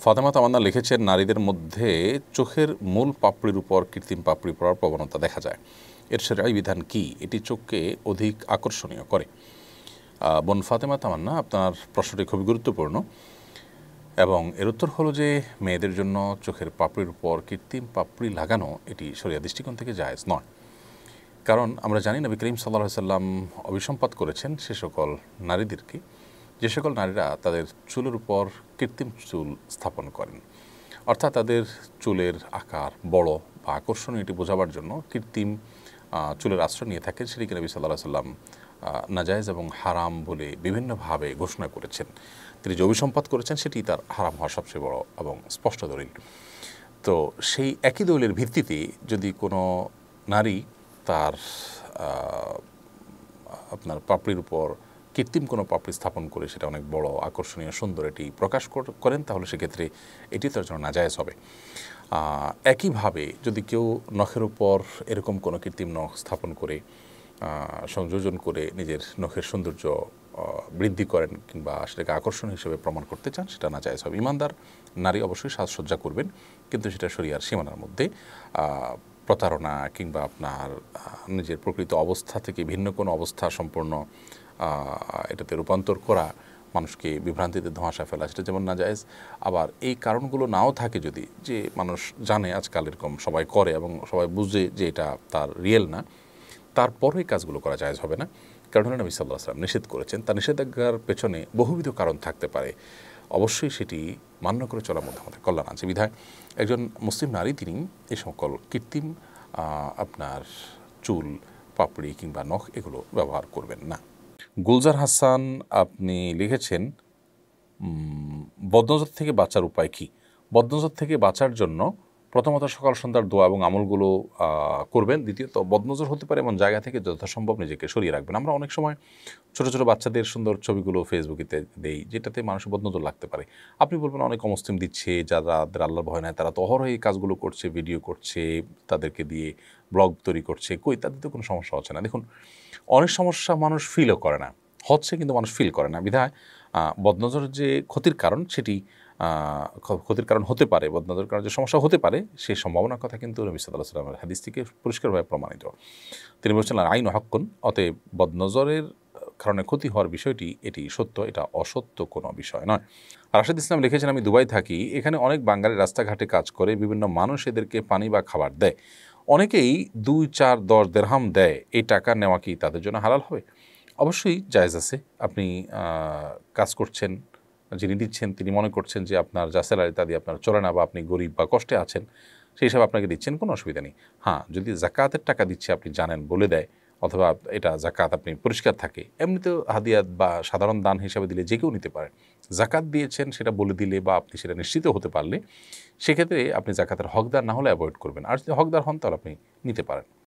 ফাতেমা তামান্না লিখেছেন, নারীদের মধ্যে চোখের মূল পাপড়ির উপর কৃত্রিম পাপড়ি পরার প্রবণতা দেখা যায়, এর শরঈ বিধান কি? এটি চোখকে অধিক আকর্ষণীয় করে। বোন ফাতেমা তামান্না, আপনার প্রশ্নটি খুবই গুরুত্বপূর্ণ এবং এর উত্তর হলো যে মেয়েদের জন্য চোখের পাপড়ির উপর কৃত্রিম পাপড়ি লাগানো এটি শরিয়া দৃষ্টিকোণ থেকে জায়েজ নয়। কারণ আমরা জানি নবী করিম সাল্লাল্লাহু আলাইহি সাল্লাম অভিসম্পাত করেছেন সে সকল নারীদেরকে যে সকল নারীরা তাদের চুলের উপর কৃত্রিম চুল স্থাপন করেন, অর্থাৎ তাদের চুলের আকার বড় বা আকর্ষণীয় এটি বোঝাবার জন্য কৃত্রিম চুলের আশ্রয় নিয়ে থাকেন, সেটিকে নবী সাল্লাল্লাহু আলাইহি সাল্লাম নাজায়েজ এবং হারাম বলে বিভিন্নভাবে ঘোষণা করেছেন। তিনি যে অভিসম্পাত করেছেন সেটি তার হারাম হওয়ার সবচেয়ে বড় এবং স্পষ্ট দলিল। তো সেই একই দলিলের ভিত্তিতে যদি কোনো নারী তার আপনার পাপড়ির উপর কৃত্রিম কোনো পাপড়ি স্থাপন করে সেটা অনেক বড় আকর্ষণীয় সুন্দর এটি প্রকাশ করেন, তাহলে সেক্ষেত্রে এটি তার জন্য নাজায়েজ হবে। একইভাবে যদি কেউ নখের উপর এরকম কোনো কৃত্রিম নখ স্থাপন করে সংযোজন করে নিজের নখের সৌন্দর্য বৃদ্ধি করেন কিংবা সেটাকে আকর্ষণ হিসেবে প্রমাণ করতে চান, সেটা নাজায়েজ হবে। ইমানদার নারী অবশ্যই সাজসজ্জা করবেন, কিন্তু সেটা শরিয়ার সীমানার মধ্যে। প্রতারণা কিংবা আপনার নিজের প্রকৃত অবস্থা থেকে ভিন্ন কোনো অবস্থা সম্পূর্ণ এটাতে রূপান্তর করা, মানুষকে বিভ্রান্তিতে ধোঁয়াশা ফেলা, সেটা যেমন নাজায়েজ। আবার এই কারণগুলো নাও থাকে, যদি যে মানুষ জানে আজকাল এরকম সবাই করে এবং সবাই বুঝে যে এটা তার রিয়েল না, তারপরও এই কাজগুলো করা জায়েজ হবে না। কারণ নবী সাল্লাল্লাহু আলাইহি ওয়াসাল্লাম নিষেধ করেছেন, তার নিষেধাজ্ঞার পেছনে বহুবিধ কারণ থাকতে পারে, অবশ্যই সেটি মান্য করে চলার মধ্যে আমাদের কল্যাণ আছে। বিধায় একজন মুসলিম নারী তিনি এই সকল কৃত্রিম আপনার চুল, পাপড়ি কিংবা নখ এগুলো ব্যবহার করবেন না। গুলজার হাসান আপনি লিখেছেন, বদনজর থেকে বাঁচার উপায় কী? বদনজর থেকে বাঁচার জন্য প্রথমত সকাল সন্ধ্যার দোয়া এবং আমলগুলো করবেন। দ্বিতীয়ত বদনজর হতে পারে এমন জায়গা থেকে যথাসম্ভব নিজেকে সরিয়ে রাখবেন। আমরা অনেক সময় ছোটো ছোটো বাচ্চাদের সুন্দর ছবিগুলো ফেসবুকেতে দেই, যেটাতে মানুষের বদনজর লাগতে পারে। আপনি বলবেন অনেক অমুসলিম দিচ্ছে, যাদের আল্লাহর ভয় নাই তারা তো অহরহ এই কাজগুলো করছে, ভিডিও করছে, তাদেরকে দিয়ে ব্লগ তৈরি করছে, কই তাদের তো কোনো সমস্যা হচ্ছে না। দেখুন, অনেক সমস্যা মানুষ ফিলও করে না, হচ্ছে কিন্তু মানুষ ফিল করে না। বিধায় বদনজরের যে ক্ষতির কারণ সেটি ক্ষতির কারণ হতে পারে, বদনজরের কারণে যে সমস্যা হতে পারে সেই সম্ভাবনার কথা কিন্তু নবী সাল্লাল্লাহু আলাইহি ওয়াসাল্লামের হাদিস থেকে পরিষ্কারভাবে প্রমাণিত। তিনি বলছেন আইন হাক্কুন, অতএব বদনজরের কারণে ক্ষতি হওয়ার বিষয়টি এটি সত্য, এটা অসত্য কোনো বিষয় নয়। রাশেদ ইসলাম লিখেছেন, আমি দুবাই থাকি, এখানে অনেক বাঙালি রাস্তাঘাটে কাজ করে, বিভিন্ন মানুষ এদেরকে পানি বা খাবার দেয়, অনেকেই 2, 4, 10 দিরহাম দেয়, এই টাকা নেওয়া কি তাদের জন্য হালাল হবে? অবশ্যই জায়েজ আছে। আপনি কাজ করছেন, যিনি দিচ্ছেন তিনি মনে করছেন যে আপনার যা স্যালারি তা দিয়ে আপনার চলে না, বা আপনি গরিব বা কষ্টে আছেন, সেই হিসাবে আপনাকে দিচ্ছেন, কোনো অসুবিধা নেই। হ্যাঁ, যদি জাকাতের টাকা দিচ্ছে আপনি জানেন, বলে দেয়, অথবা এটা জাকাত আপনি পরিষ্কার থাকে, এমনিতেও হাদিয়াত বা সাধারণ দান হিসাবে দিলে যে কেউ নিতে পারে। জাকাত দিয়েছেন সেটা বলে দিলে বা আপনি সেটা নিশ্চিত হতে পারলে সেক্ষেত্রে আপনি জাকাতের হকদার না হলে অ্যাভয়েড করবেন, আর যদি হকদার হন তাহলে আপনি নিতে পারেন।